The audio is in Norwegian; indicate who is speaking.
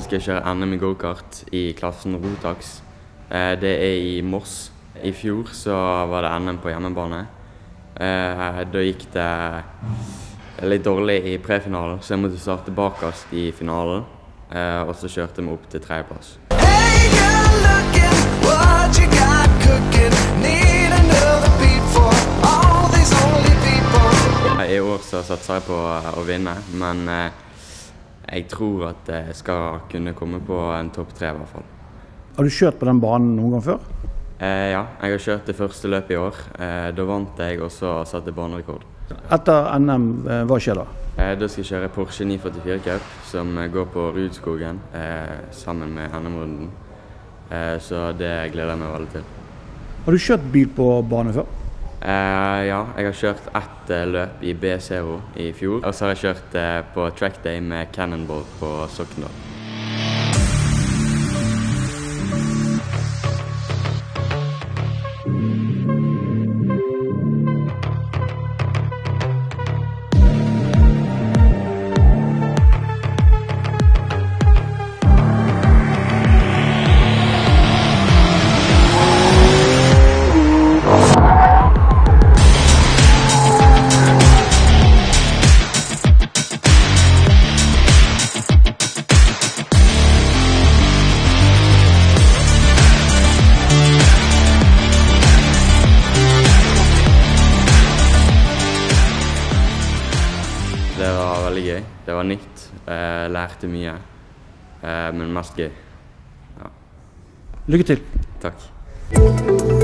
Speaker 1: skal jeg kjøre NM i go-kart i klassen Rotax. Det i Moss. I fjor så var det NM på hjemmebane. Da gikk det litt dårlig i prefinalen, så jeg måtte starte bakerst i finalen. Og så kjørte vi opp til 3. plass. I år så satser jeg på å vinne, men jeg tror at jeg skal kunne komme på en topp 3 i hvert fall.
Speaker 2: Har du kjørt på den banen noen gang før?
Speaker 1: Ja, jeg har kjørt det første løpet i år. Da vant jeg og så satte banerekord.
Speaker 2: Etter NM, hva skjer da?
Speaker 1: Da skal jeg kjøre Porsche 944 Cup, som går på Rudskogen sammen med NM-runden. Så det gleder jeg meg veldig til.
Speaker 2: Har du kjørt bil på bane før?
Speaker 1: Ja, jeg har kjørt ett løp i B0 i fjor, og så har jeg kjørt på track day med Cannonball på Sokndal. Det var veldig gøy. Det var nytt. Jeg lærte mye, men mest gøy. Ja.
Speaker 2: Lykke til!
Speaker 1: Takk.